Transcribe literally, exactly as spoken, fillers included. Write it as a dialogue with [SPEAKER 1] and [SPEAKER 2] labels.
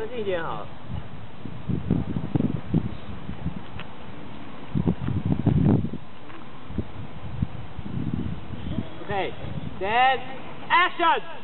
[SPEAKER 1] 再近一点好了。Okay, then action!